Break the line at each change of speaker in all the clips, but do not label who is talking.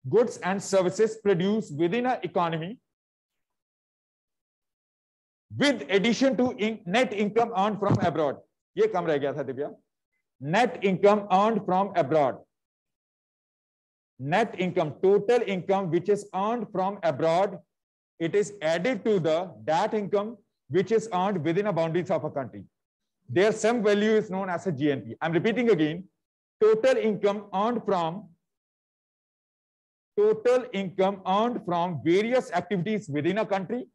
goods and services produced within an economy with addition to net income earned from abroad. ये कम रह गया था Divya. Net income earned from abroad. Net income, total income which is earned from abroad, it is added to that income which is earned within the boundaries of a country. Their sum value is known as a GNP. I'm repeating again. Total income earned from various activities within a country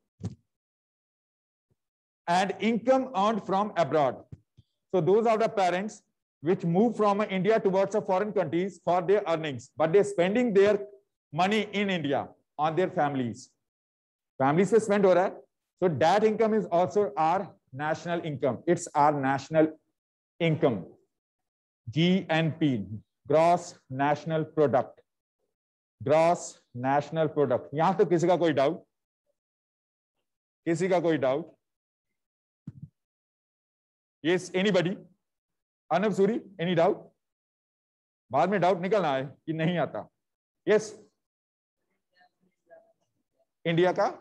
and income earned from abroad. So those are the parents which move from India towards the foreign countries for their earnings, but they're spending their money in India on their families. Families will spend over. So that income is also our national income. It's our national income. GNP, gross national product. Gross national product. यहां तो किसी का कोई doubt? किसी का कोई doubt? Yes, anybody? Arnab Suri, any doubt? बाद में डाउट निकलना है कि नहीं आता. Yes. इंडिया का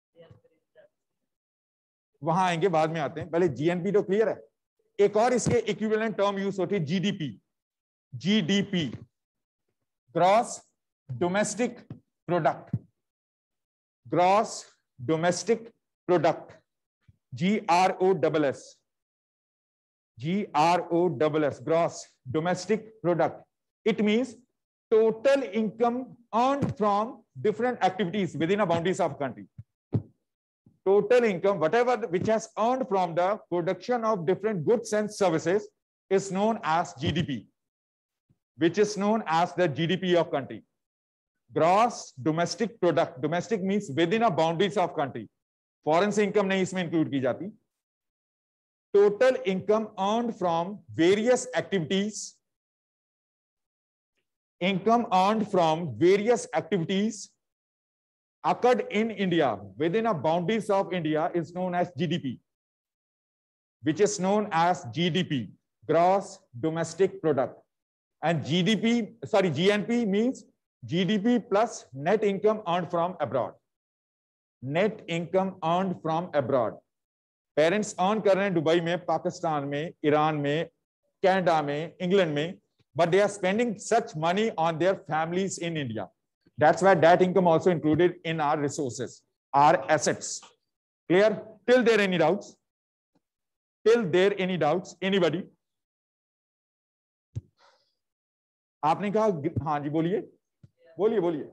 वहां आएंगे, बाद में आते हैं. पहले जीएनपी तो क्लियर है. एक और इसके इक्विवेलेंट टर्म यूज होती है GDP. GDP, gross domestic product. Gross domestic product. GROSS. GROSS, gross domestic product. It means total income earned from different activities within the boundaries of country. Total income, whatever which has earned from the production of different goods and services, is known as GDP, which is known as the GDP of country. Gross domestic product. Domestic means within the boundaries of country. Foreign से income नहीं इसमें include की जाती. Total income earned from various activities. Income earned from various activities occurred in India within the boundaries of India is known as GDP, which is known as GDP, gross domestic product. And GNP means GDP plus net income earned from abroad. Net income earned from abroad. Parents earn कर रहे हैं Dubai में, पाकिस्तान में, Iran में, Canada में, England में, but they are spending such money on their families in India. That's why that income also included in our resources, our assets. Clear? Till there any doubts? Till there any doubts? Anybody? आपने कहा हाँ जी, बोलिए बोलिए बोलिए.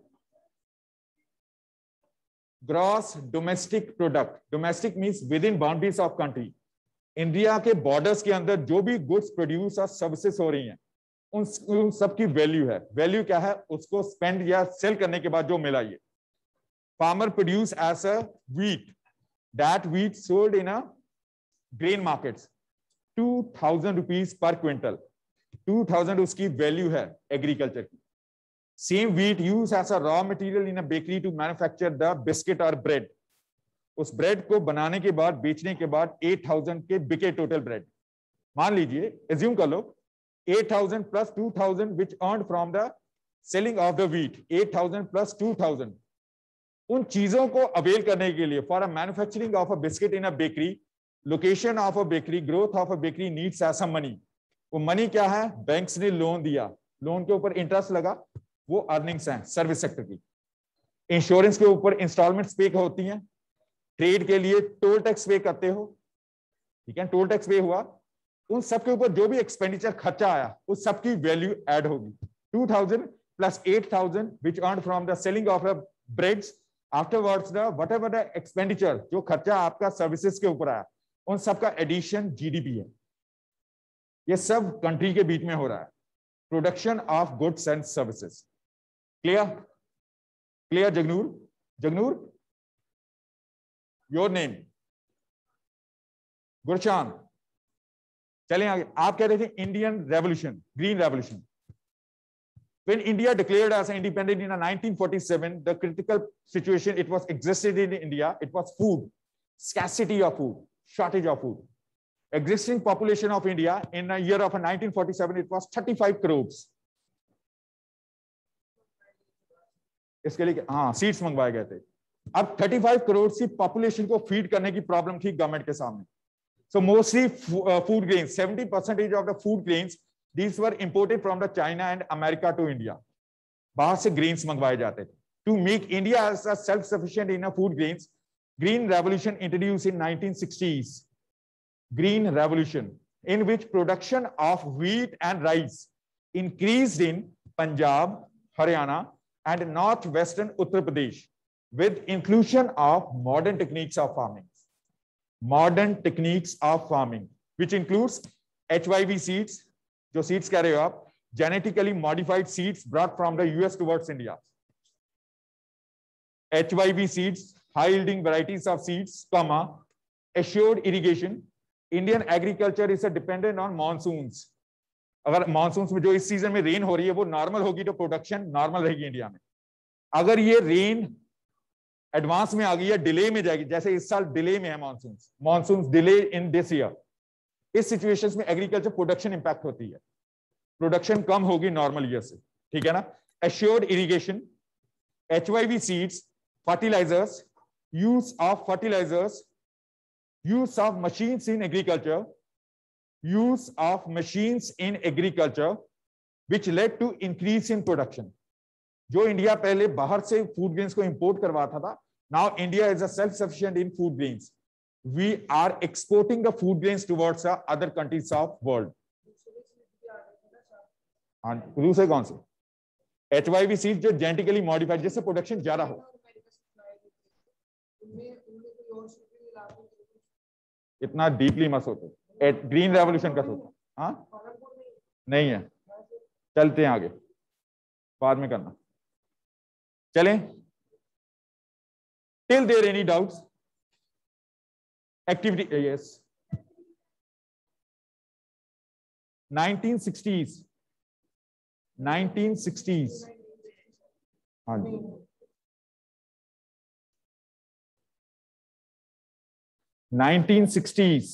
Gross domestic product. Domestic means within boundaries of country. India के borders के अंदर जो भी गुड्स प्रोड्यूस और सर्विसेज हो रही हैं, उन सब की वैल्यू है. वैल्यू क्या है? उसको स्पेंड या सेल करने के बाद जो मिला. ये farmer produce as a wheat. That wheat sold in a grain markets 2000 rupees per quintal. 2000 उसकी वैल्यू है एग्रीकल्चर की. Same wheat used as a raw material in a bakery to manufacture the biscuit or bread. उस bread को बनाने के बाद, बेचने के बाद 8000 के बिके टोटल ब्रेड. मान लीजिए, एज्यूम कर लो 8000 plus 2000 which earned from the selling of the wheat. 8000 plus 2000. उन चीजों को अवेल करने के लिए for a manufacturing of a biscuit in a bakery, location of a bakery, growth of a bakery needs as some money. वो money क्या है? Banks ने लोन दिया, लोन के ऊपर इंटरेस्ट लगा, वो अर्निंग्स हैं सर्विस सेक्टर की. इंश्योरेंस के ऊपर इंस्टॉलमेंट्स पे होती हैं. ट्रेड के लिए टोल टैक्स पे करते हो, ठीक है, टोल टैक्स पे हुआ. उन सब के ऊपर जो भी एक्सपेंडिचर खर्चा आया, उस सब की वैल्यू ऐड होगी. 2000 plus 8000 which earned from the selling of the breads. Afterwards the whatever the expenditure, जो खर्चा आपका सर्विसेज के ऊपर आया, उन सब का एडिशन जीडीपी है. ये सब कंट्री के बीच में हो रहा है. Production of goods and services. Clear? Clear Jagnoor? Jagnoor, your name? Gurshan. चलें आगे. आप कह रहे थे Indian revolution, green revolution. When India declared as independent in 1947, the critical situation it was existed in India, it was food, scarcity of food, shortage of food. Existing population of India in the year of 1947, it was 35 crores. इसके लिए हाँ seeds मंगवाए गए थे। अब 35 करोड़ की population को feed करने की प्रॉब्लम थी गवर्नमेंट के सामने। So mostly food grains, 70% of the food grains, these were imported from the China and America to India. बाहर से grains मंगवाए जाते थे. To make India as a self-sufficient in food grains, Green Revolution introduced in 1960s. Green Revolution, in which production of wheat and rice increased in Punjab, Haryana, and northwestern Uttar Pradesh, with inclusion of modern techniques of farming. Modern techniques of farming, which includes HYV seeds, जो seeds कह रहे हो आप, genetically modified seeds brought from the US towards India. HYV seeds, high yielding varieties of seeds, comma, assured irrigation. Indian agriculture is dependent on monsoons. अगर monsoons में जो इस season में rain हो रही है वो normal होगी तो production normal रहेगी इंडिया में. अगर ये rain एडवांस में आ गई है डिले में जाएगी, जैसे इस साल डिले में है monsoon delay in this year, इस सिचुएशंस में एग्रीकल्चर प्रोडक्शन इंपैक्ट होती है, प्रोडक्शन कम होगी नॉर्मल ईयर से, ठीक है ना। Assured irrigation, HYV seeds, fertilisers, use of fertilisers, use of machines in agriculture, use of machines in agriculture which led to increase in production. जो India पहले बाहर से फूड ग्रेन्स को इंपोर्ट करवाता था, now India is a self sufficient in food grains, we are exporting the food grains towards other countries of world. दूसरे कौन से? HYV सीड जो जेनेटिकली मॉडिफाइड, जिससे प्रोडक्शन ज्यादा हो। इतना डीपली मत सोचो, ग्रीन रेवोल्यूशन का सोचो। हाँ नहीं है, चलते हैं आगे, बाद में करना। चलें, till there any doubts? Activity, yes, 1960s, 1960s, हाँ जी, 1960s,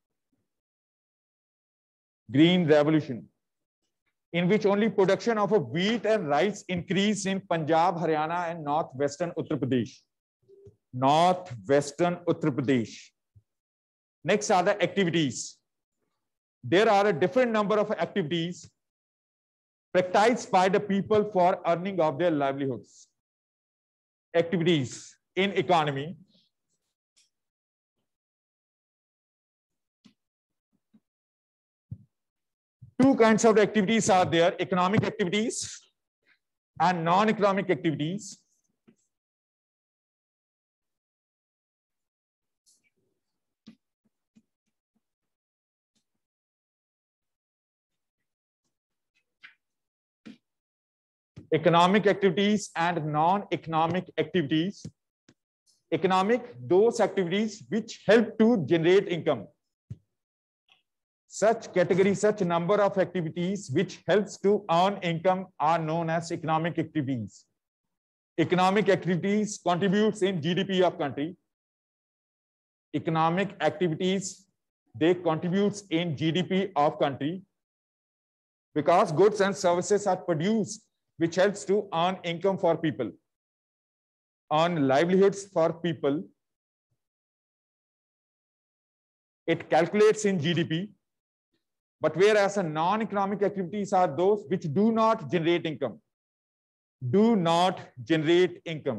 Green Revolution, in which only production of wheat and rice increased in Punjab, Haryana, and northwestern Uttar Pradesh. Northwestern Uttar Pradesh. Next are the activities. There are a different number of activities practiced by the people for earning of their livelihoods. Activities in economy. Two kinds of activities are there: economic activities and non-economic activities. Economic activities and non-economic activities. Economic, those activities which help to generate income. Such category, such number of activities which helps to earn income are known as economic activities. Economic activities contributes in GDP of country. Economic activities, they contributes in GDP of country because goods and services are produced which helps to earn income for people, earn livelihoods for people. It calculates in GDP. But whereas non-economic activities are those which do not generate income, do not generate income,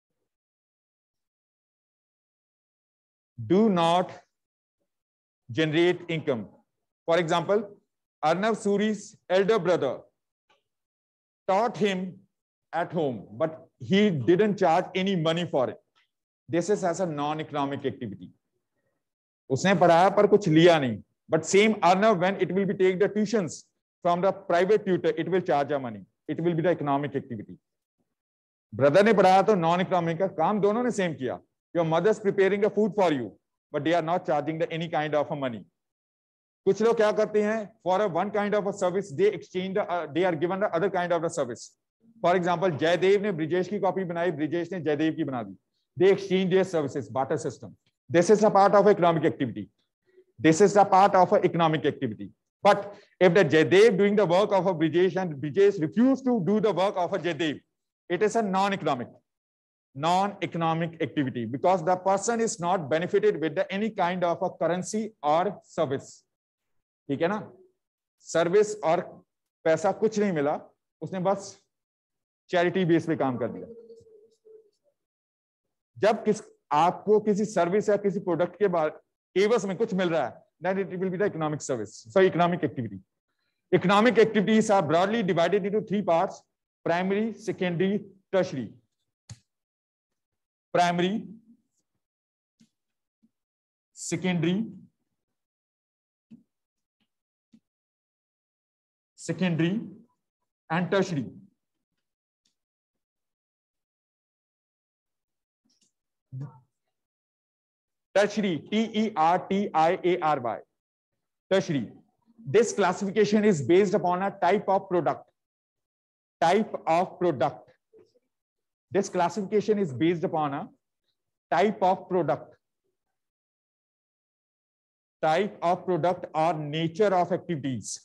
do not generate income. For example, Arnav Suri's elder brother taught him at home, but he didn't charge any money for it. This is as a non-economic activity. उसने पढ़ाया पर कुछ लिया नहीं. But same Arnav, when it will be take the tuitions from the private tutor, it will charge a money. It will be the economic activity. Brother ने पढ़ाया तो non-economic का काम दोनों ने same किया. Your mother's preparing a food for you, but they are not charging the any kind of a money. कुछ लोग क्या करते हैं? For a one kind of a service, they exchange they are given the other kind of the service. For example, Jaydev ने ब्रिजेश की copy बनाई, ब्रिजेश ने जयदेव की बना दी. They exchange their services, barter system. This is a part of economic activity. This is a part of an economic activity. But if the Jaydev doing the work of a Brijesh and Brijesh refuse to do the work of a Jaydev, It is a non-economic activity because the person is not benefited with any kind of a currency or service. ठीक है ना, service और पैसा कुछ नहीं मिला, उसने बस चैरिटी बेस पे काम कर दिया. जब आपको किसी सर्विस या किसी प्रोडक्ट के बाद एवज में कुछ मिल रहा है, then it will be the economic service. So economic activity. Economic activities are broadly divided into three parts: primary, secondary, tertiary. Primary, secondary, and tertiary. Tertiary, T-E-R-T-I-A-R-Y. Tertiary. This classification is based upon a type of product. This classification is based upon a type of product or nature of activities.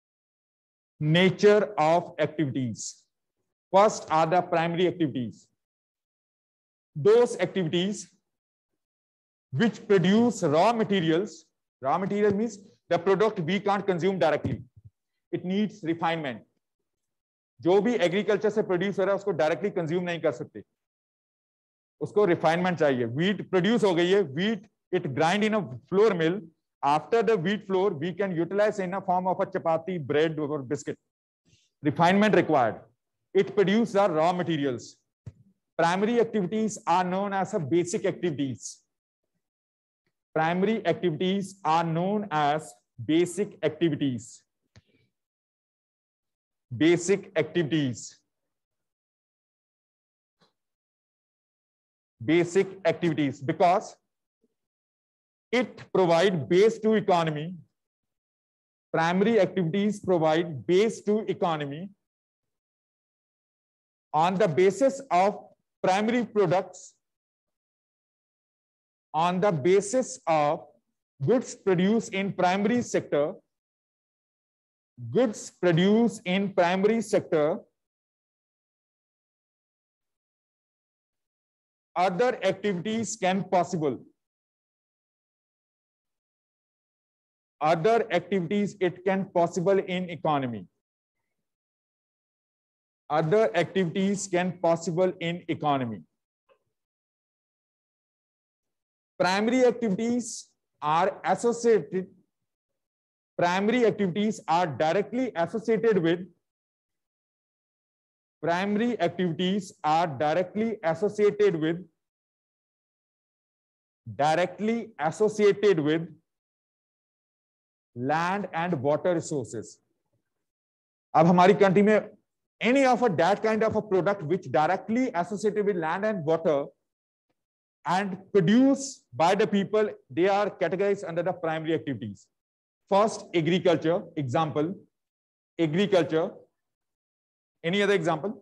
First are the primary activities. Those activities which produce raw materials. Raw material means the product we can't consume directly. It needs refinement. जो भी agriculture से produce हो रहा है उसको directly consume नहीं कर सकते, उसको रिफाइनमेंट चाहिए. वीट प्रोड्यूस हो गई है, wheat it grind in a flour mill. After the wheat flour we can utilise in a form of a chapati, bread और biscuit. Refinement required. It produce the raw materials. Primary activities are known as a basic activities. Primary activities are known as basic activities. Basic activities. Basic activities because it provide base to economy. Primary activities provide base to economy. On the basis of primary products, on the basis of goods produced in primary sector, other activities can possible. Other activities it can possible in economy. Other activities can possible in economy. Primary activities are associated. Primary activities are directly associated with. Primary activities are directly associated with land and water resources. अब हमारी country में any of that kind of a product which directly associated with land and water and produced by the people, they are categorized under the primary activities. First, agriculture. Example, agriculture. Any other example?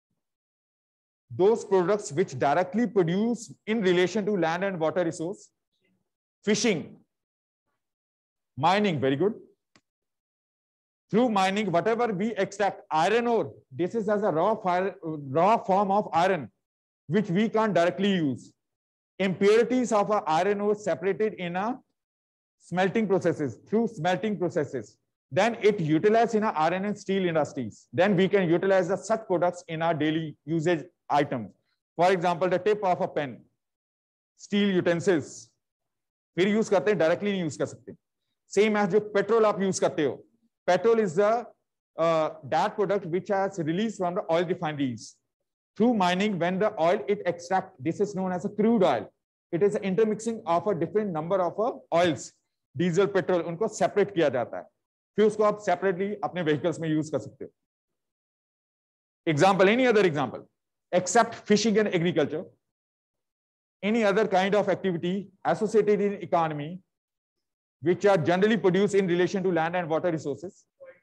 Those products which directly produce in relation to land and water resource. Fishing. Mining, very good. Through mining, whatever we extract, iron ore, this is as a raw form of iron, which we can't directly use. Impurities of iron ore separated in a smelting processes, through smelting processes. Then it utilized in our iron and steel industries. Then we can utilize the such products in our daily usage items. For example, the tip of a pen, steel utensils. फिर use करते हैं, directly नहीं use कर सकते. Same as जो petrol आप use करते हो. Petrol is the that product which has released from the oil refineries. Through mining, when the oil it extract, this is known as a crude oil. It is an intermixing of a different number of oils, diesel, petrol, उनको separate किया जाता है. फिर उसको आप separately अपने vehicles में use कर सकते हो. Example, any other example, except fishing and agriculture, any other kind of activity associated in economy, which are generally produced in relation to land and water resources?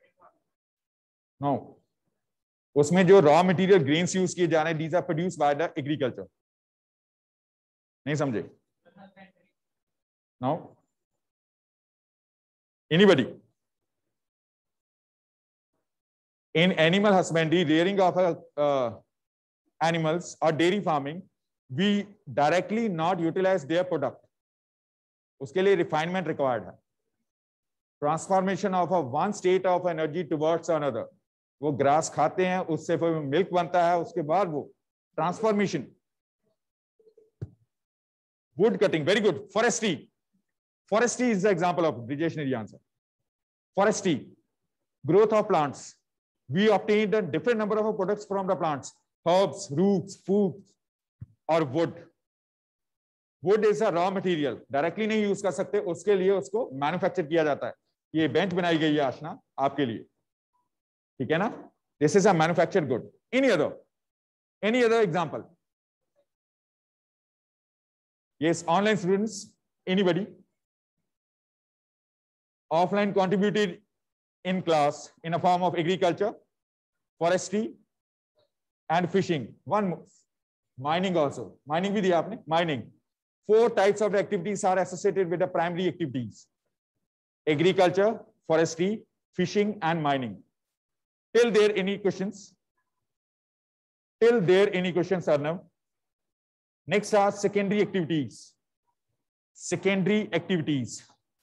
No. उसमें जो raw material grains use किए जा रहे हैं, these are produced by the agriculture. नहीं समझे? No. Anybody? In animal husbandry, rearing of animals or dairy farming, we directly not utilize their product. उसके लिए refinement required है. Transformation of a one state of energy towards another. वो grass खाते हैं, उससे फिर milk बनता है, उसके बाद वो transformation. Wood cutting, very good. Forestry. Forestry is the example of Brijesh ne answer. Forestry, growth of plants. We obtained a different number of products from the plants, herbs, roots, foods, or wood. Wood is a raw material. Directly नहीं use कर सकते, उसके लिए उसको manufacture किया जाता है. ये bench बनाई गई है आशना आपके लिए, ठीक है ना? This is a manufactured good. Any other example? Yes, online students, anybody? Offline contributed in class in a form of agriculture, forestry, and fishing. One more. Mining also. Mining भी दिया आपने. Mining. 4 types of activities are associated with the primary activities: agriculture, forestry, fishing, and mining. Till there any questions? Till there any questions, Arnav? Next are secondary activities. Secondary activities.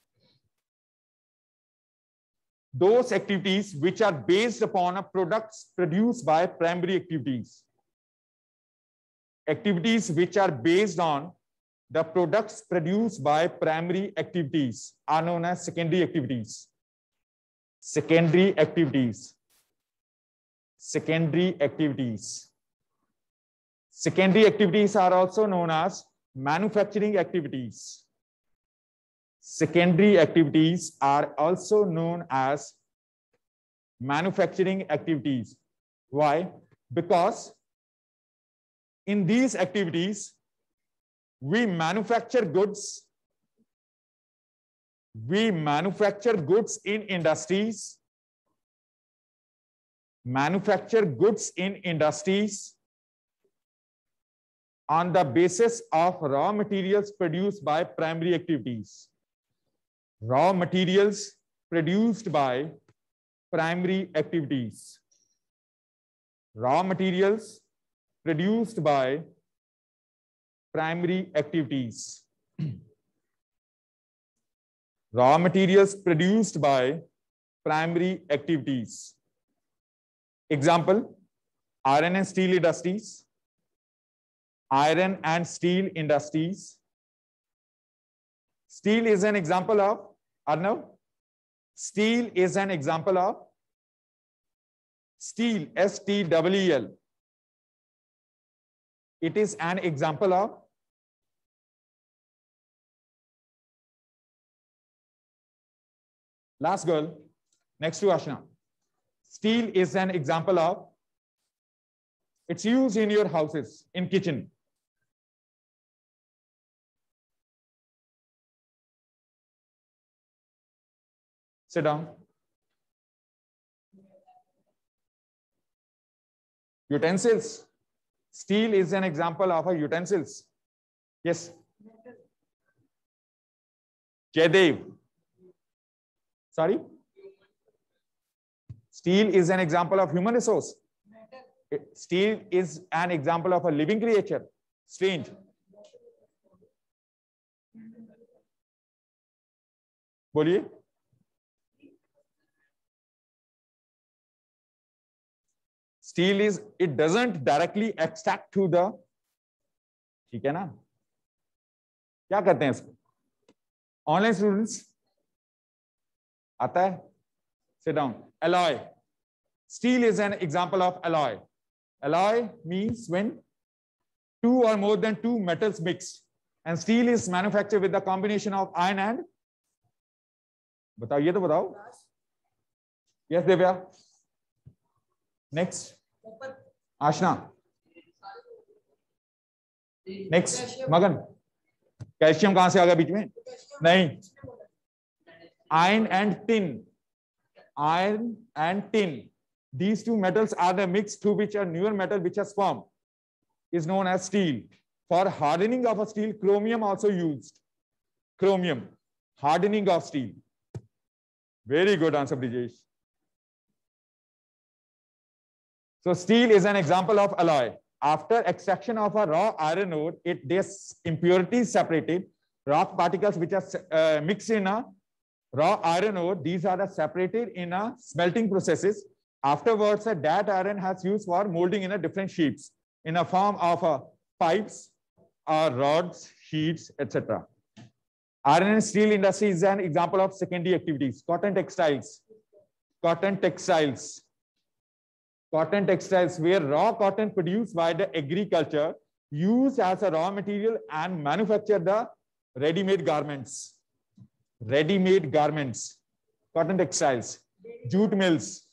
Those activities which are based upon a products produced by primary activities. Activities which are based on the products produced by primary activities are known as secondary activities. Secondary activities. Secondary activities. Secondary activities are also known as manufacturing activities. Secondary activities are also known as manufacturing activities. Why? Because in these activities, we manufacture goods. We manufacture goods in industries. Manufacture goods in industries on the basis of raw materials produced by primary activities. Raw materials produced by primary activities. Raw materials produced by primary activities. Raw materials produced by primary activities. Example, iron and steel industries. Iron and steel industries. Steel is an example of, Arnav, steel is an example of steel, S-T-E-E-L. It is an example of last girl, next to Ashna. Steel is an example of, it's used in your houses, in kitchen. Sit down. Utensils. Steel is an example of a utensils. Yes. Jaidev. Sorry. Steel is an example of human resource. Steel is an example of a living creature. Strange. बोलिए. Steel is, it doesn't directly extract to the, ठीक है ना? क्या करते हैं इसको? Online students आता है? Sit down. Alloy. Steel is an example of alloy. Alloy means when 2 or more than 2 metals mix, and steel is manufactured with the combination of iron and, बताओ ये तो बताओ. Yes, Devya. Next. Ashna. Next. Magan. Calcium कहां से आ गया बीच में? नहीं. Iron and tin. Iron and tin. These two metals are the mix through which a newer metal which has formed is known as steel. For hardening of a steel, chromium also used. Chromium. Hardening of steel. Very good answer, Brijesh. So steel is an example of alloy. after extraction of a raw iron ore, their impurities separated, rock particles which are mixed in a raw iron ore, these are separated in a smelting processes. Afterwards, that iron has used for molding in a different shapes in a form of pipes or rods, sheets, etc. Iron and steel industry is an example of secondary activities. Cotton textiles, where raw cotton produced by the agriculture used as a raw material and manufacture the ready-made garments. Cotton textiles, jute mills,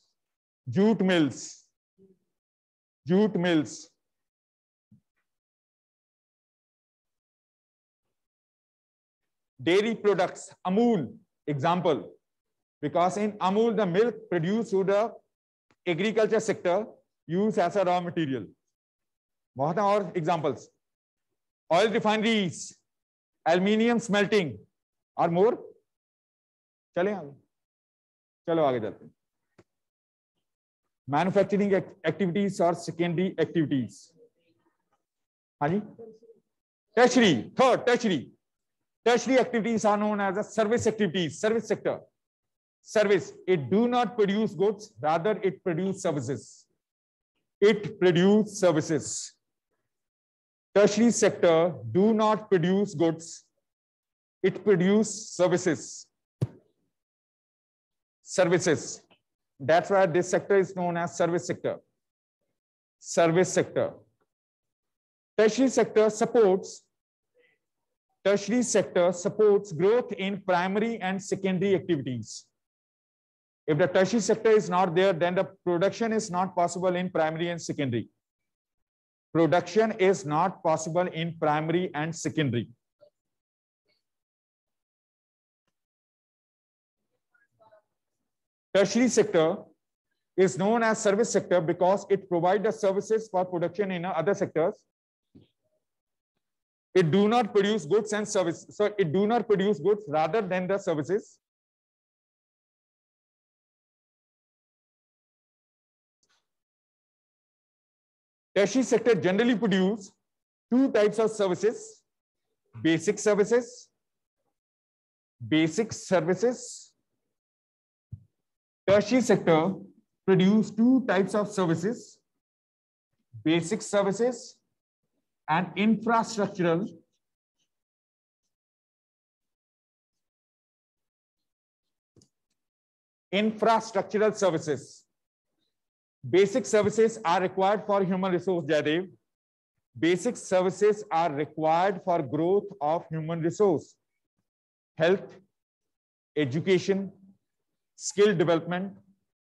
dairy products, Amul, example, because in Amul, the milk produced through the agriculture sector used as a raw material. बहुत हैं और examples. Oil refineries, aluminium smelting, or more. चलें आगे, चलो आगे चलते हैं. Manufacturing activities or secondary activities. हाँ जी. Tertiary, third, tertiary. Tertiary activities are known as a service activities, service sector. Service, it do not produce goods, rather it produce services. Tertiary sector do not produce goods, it produce services. That's why this sector is known as service sector. Tertiary sector supports growth in primary and secondary activities. If the tertiary sector is not there, then the production is not possible in primary and secondary. Tertiary sector is known as service sector because it provides the services for production in other sectors. It do not produce goods and services. So it do not produce goods rather than the services. Tertiary sector generally produce two types of services: basic services. Tertiary sector produce two types of services: basic services and infrastructural services. Basic services are required for human resource, Jaidev. Basic services are required for growth of human resource, health, education, skill development,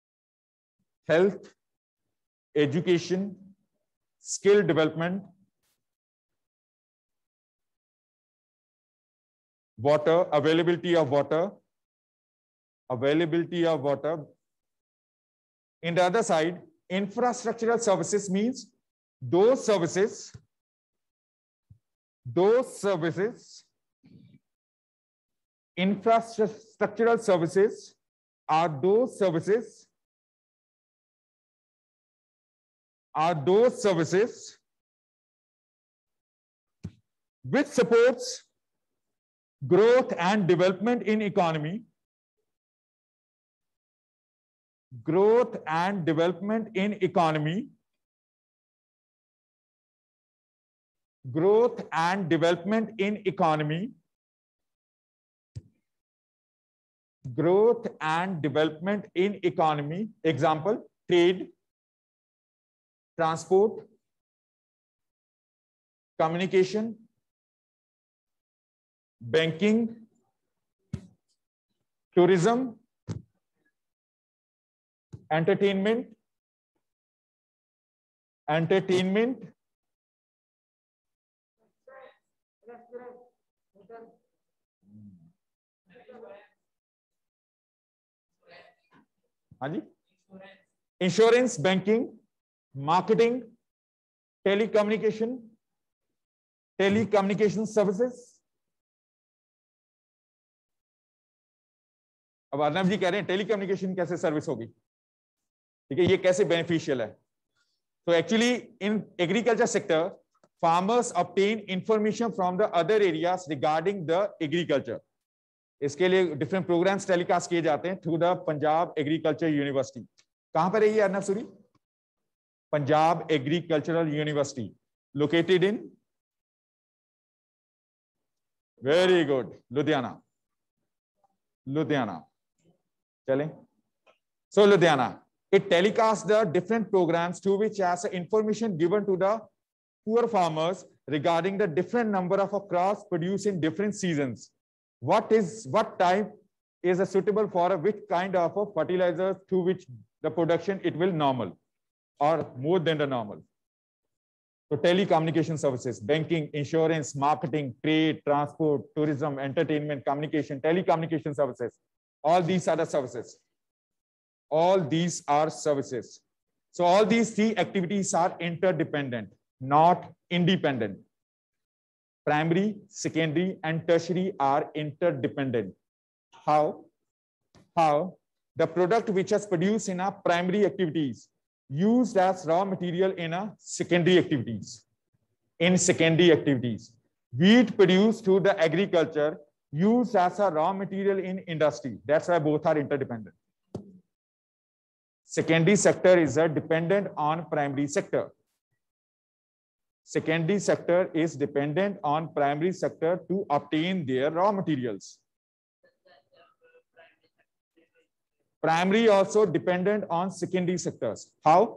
water, availability of water. In the other side, infrastructural services means those services infrastructural services are those services which supports growth and development in economy. Example: trade, transport, communication, banking, tourism, entertainment, insurance, banking, marketing, telecommunication services. अब अर्नब जी कह रहे हैं telecommunication कैसे service होगी, ठीक है, ये कैसे बेनिफिशियल है? So actually in agriculture sector, farmers obtain information from the other areas regarding the agriculture. इसके लिए डिफरेंट प्रोग्राम्स टेलीकास्ट किए जाते हैं through the Punjab agriculture university. कहां पर है ये Arnab Suri? Punjab agricultural university, located in, very good, Ludhiana. Ludhiana. चलें. So Ludhiana, it telecasts the different programs to which has information given to the poor farmers regarding the different number of crops produced in different seasons. What type is suitable for which kind of a fertilizer to which the production it will normal or more than the normal. So telecommunication services, banking, insurance, marketing, trade, transport, tourism, entertainment, communication, telecommunication services. All these are the services. All these are services. So all these three activities are interdependent, not independent. Primary, secondary, and tertiary are interdependent. How? The product which is produced in our primary activities used as raw material in our secondary activities. In secondary activities, wheat produced through the agriculture used as a raw material in industry. That's why both are interdependent. Secondary sector is dependent on primary sector. Secondary sector is dependent on primary sector to obtain their raw materials. Primary also dependent on secondary sectors. How?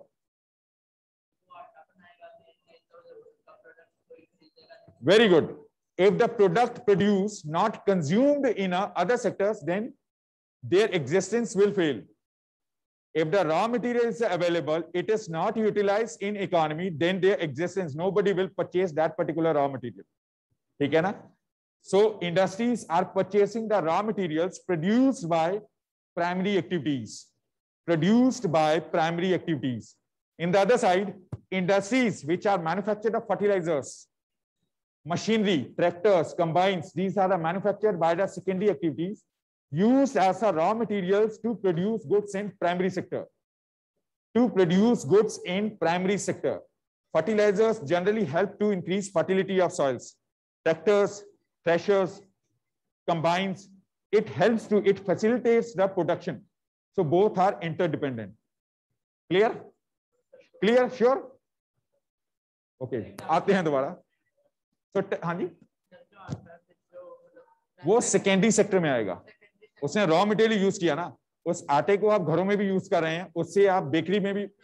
Very good. If the product produced not consumed in other sectors, then their existence will fail. If the raw material is available, it is not utilized in economy, then their existence, nobody will purchase that particular raw material. ठीक है ना? So industries are purchasing the raw materials produced by primary activities. Produced by primary activities. In the other side, industries which are manufactured of fertilizers, machinery, tractors, combines, these are manufactured by the secondary activities, used as a raw materials to produce goods in primary sector. To produce goods in primary sector. Fertilizers generally help to increase fertility of soils. Tractors, threshers, combines, it facilitates the production. So both are interdependent. Clear? Clear? Sure? Okay. आते हैं दोबारा. So हाँ जी. वो secondary sector में आएगा. उसने raw material use किया ना, उस आटे को आप घरों में भी यूज कर रहे हैं, उससे आप बेकरी में भी,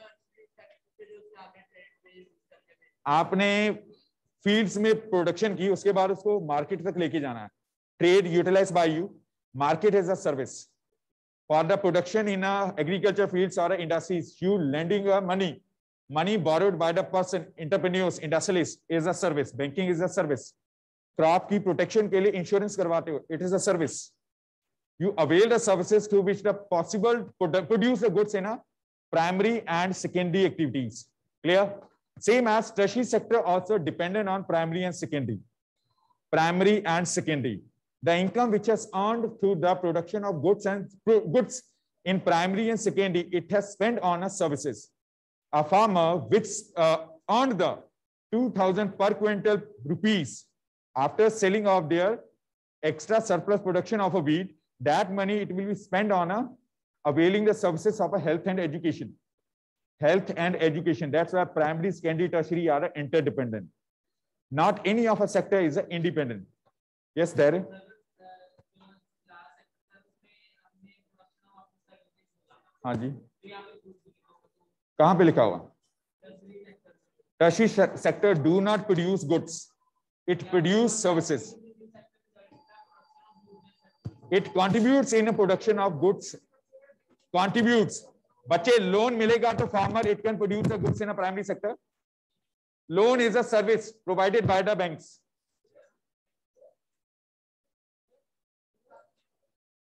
आपने फील्ड्स में प्रोडक्शन की, उसके बाद उसको मार्केट तक लेके जाना है. Trade utilise by you, market is a service for the production in agriculture fields और industries. You lending money borrowed by the person, entrepreneurs, industrialists is a service. Banking is a service. Crop की protection के लिए insurance करवाते हो, it is a service. You avail the services to which the possible produce the goods in a primary and secondary activities. Clear? Same as tertiary sector also dependent on primary and secondary. Primary and secondary. The income which has earned through the production of goods in primary and secondary, it has spent on services. A farmer which earned the 2,000 per quintal rupees after selling of their extra surplus production of a wheat, that money it will be spent on availing the services of a health and education. Health and education. That's why primary, secondary, tertiary are interdependent. Not any of a sector is independent. Yes, there. हाँ जी. कहाँ पे लिखा हुआ? Tertiary sector do not produce goods. It produces services. It contributes in a production of goods. Contributes. बच्चे loan मिलेगा तो farmer it can produce the goods in a primary sector. Loan is a service provided by the banks.